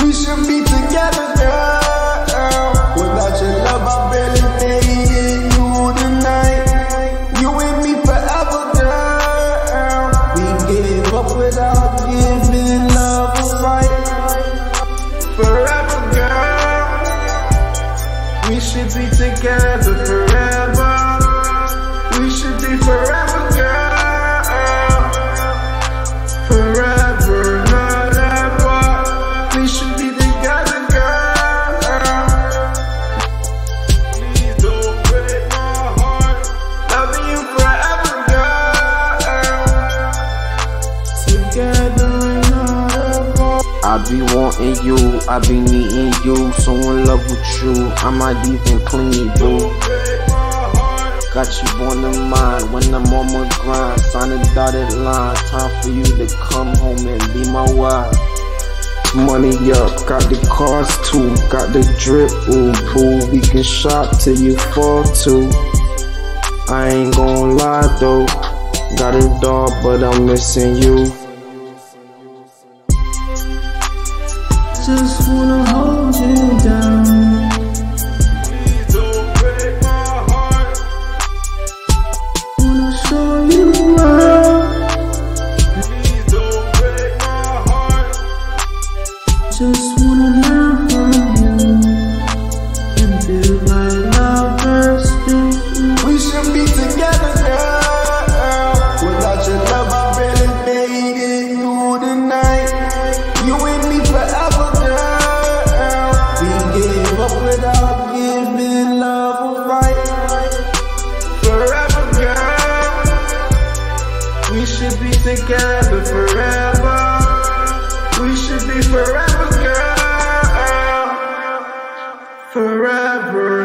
We should be together, girl. Without your love, I barely made it through the night. You and me forever, girl. We gave up without giving love a fight. Forever, girl. We should be together forever. We should be forever, girl. Forever, not ever. We should be together, girl. Please don't break my heart. Loving you forever, girl. Together, not ever. I be wanting you, I be needing you, so in love with you, I might even clean you, boo. Got you on the mind when I'm on my grind, sign a dotted line, time for you to come home and be my wife. Money up, got the cars too, got the drip, ooh, boo, we can shop till you fall too. I ain't gon' lie though, got a dog but I'm missing you. Just wanna hold you down. Please don't break my heart. Wanna show you around. Please don't break my heart. Just wanna learn from you and build like lovers do. We should be together, girl. Without your love, I barely made it through the night. You and me forever. Without giving love a fight. Forever, girl. We should be together forever. We should be forever, girl. Forever.